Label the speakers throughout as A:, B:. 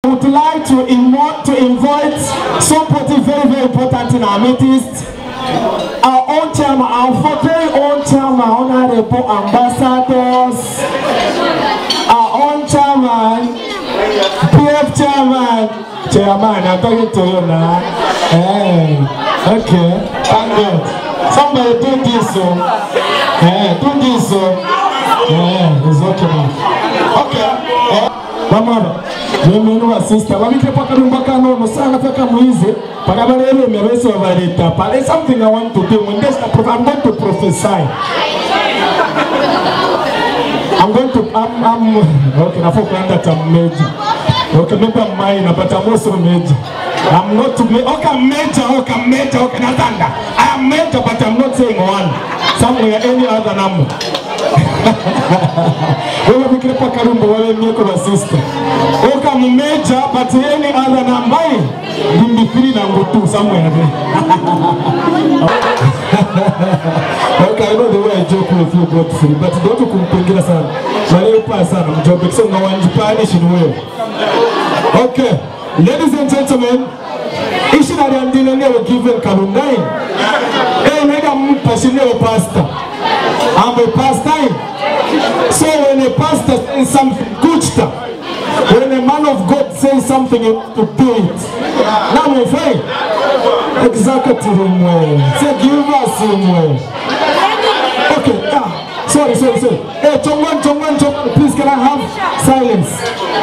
A: would like to invite somebody very, very important in our midst. Our own chairman, our very own chairman, honorable ambassadors, our own chairman, PF chairman, I'm talking to you now. Hey, okay, thank God. Somebody do this, so. Do this, so. Yeah, it's okay now. Okay. Mama, mimi sister, wamike paka rumbaka no sana feka muize, para balele mereso vareta. There's something I want to do. When I'm going to prophesy. I'm okay, na foka anda tameji. Okay, maybe I'm minor, but I'm also major. I'm not to me. Okay, major, Natanda. I am major, but I'm not saying one. Somewhere, any other number. Wewe bikira karumbo wewe mieko na sister. Okay, I'm major, but any other number. Bimbi 3 number 2 somewhere there. Okay, I know the way I joke with you, Godfrey, but don't kumpengela sana. Wale pass sana, mjobe so na wanjipanish ni wewe. Okay, ladies and gentlemen, Ishina Randina never given Kalundai. Hey, I'm pastor. I'm a pastor. So when a pastor says something good stuff, when a man of God says something, you have to do it. Now my friend, executive say give us okay, sorry. Hey, Chongwan, please can I have silence?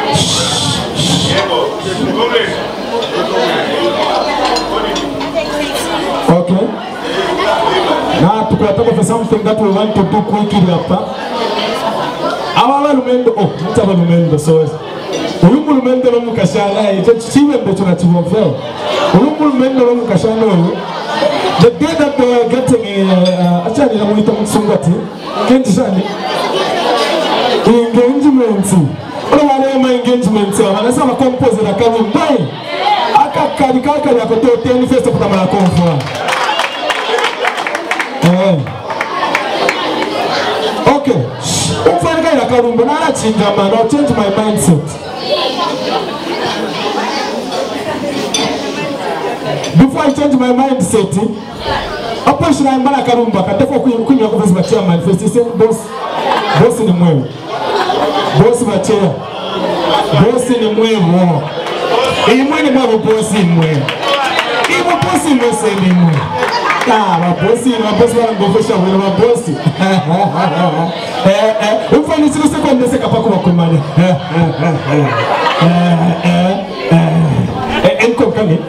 A: Okay. Now to talk about something that we want to do quickly after. Our lumendo, not our lumendo, so lumendo no mukashana, it's chiwe betu na chiwofel. Lumendo no mukashana. The day that they were getting actually na mwita msungati, kendi shani engagement. Wale engagement wanasema compose na kazi mbaya akakarikaka ya kutoa manifesto kwa mara konfwa. Okay. Ufanye na karumbo na chinja man, I'll change my mindset. Before I change my mindset, hapo shina mbana karumba katafua kunywa kwa sababu ya manifesto boss ni mwewe. Boss bachea. Boss ni mwewe. Imani mwa bosi mwewe. Ibo bosi mwewe mwewe. Mabosi wanangofesha wale mabosi. Ufanye sisi kwa ndese kapako wakumani. Enko kani?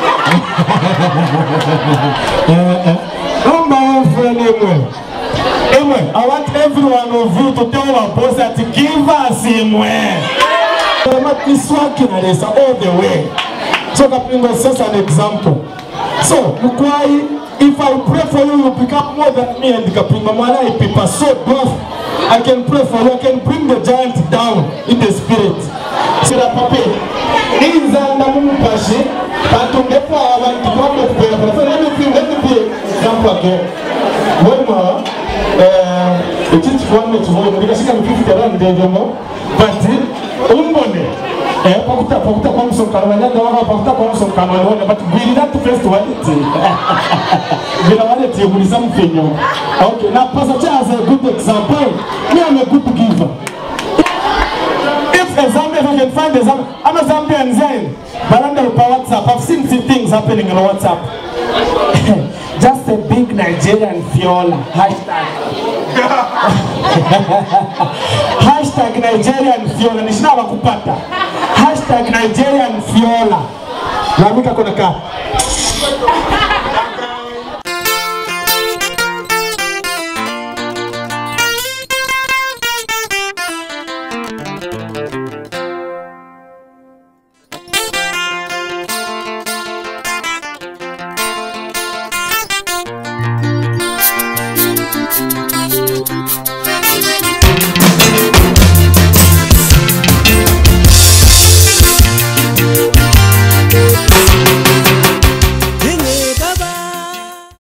A: I want every one of you to tell our boss that give us him where. This working all the way. So that is just an example. So, if I pray for you, you become more than me and Kapinga Mala people so buff. I can pray for you, I can bring the giant down in the spirit. So that papi, in Zandamu Pashi, but to get for our department, let me be example again. One more, it is 1 minute more, because you can give it around the demo, but Umbone. Pakuta kwa msokamana na wao pakuta kwa msokamana but we not first one bila wale tiuliza mfenyo. Okay, now Pastor as a good example, me I'm a good giver. If a Zambian, if I can find a Zambian, I'm a Zambian Zen, but under WhatsApp, I've seen things happening on WhatsApp. Just a big Nigerian fiola hashtag. Hashtag Nigerian fiola nishinawa kupata. Hashtag Nigerian fiola. Lamika konaka.